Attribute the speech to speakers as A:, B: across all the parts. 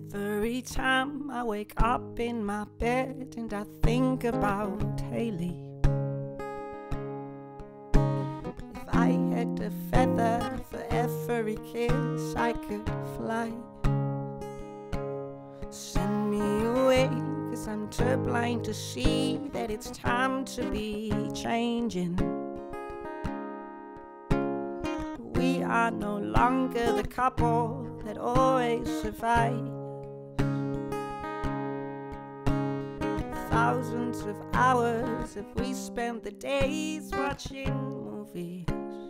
A: Every time I wake up in my bed and I think about Haley. If I had a feather for every kiss, I could fly. Send me away, 'cause I'm too blind to see that it's time to be changing. We are no longer the couple that always survives. Thousands of hours if we spent the days watching movies,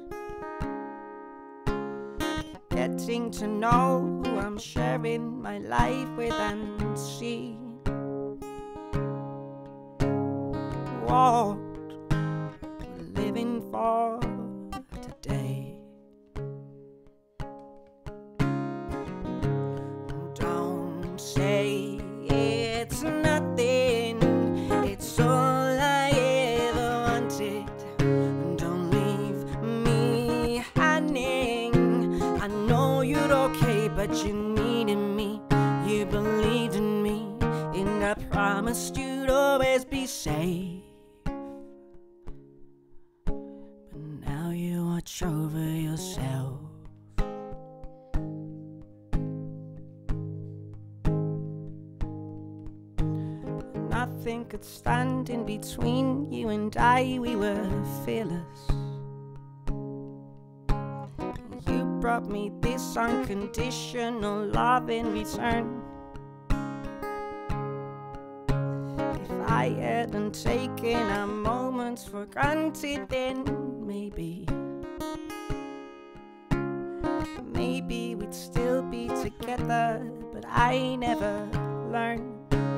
A: getting to know who I'm sharing my life with and see what we're living for today. Don't say it's nothing, it's all I ever wanted. Don't leave me hanging. I know you're okay, but you needed me. You believed in me, and I promised you'd always be safe. But now you watch over yourself. Nothing could stand in between you and I. We were fearless. You brought me this unconditional love in return. If I hadn't taken our moments for granted, then maybe we'd still be together. But I never learned.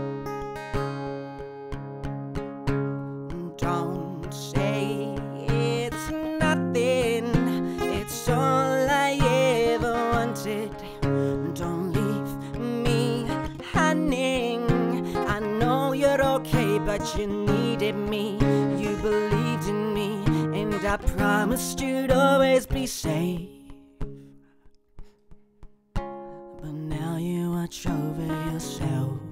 A: Don't say it's nothing, it's all I ever wanted. Don't leave me hanging. I know you're okay, but you needed me. You believed in me, and I promised you'd always be safe. But now you watch over yourself.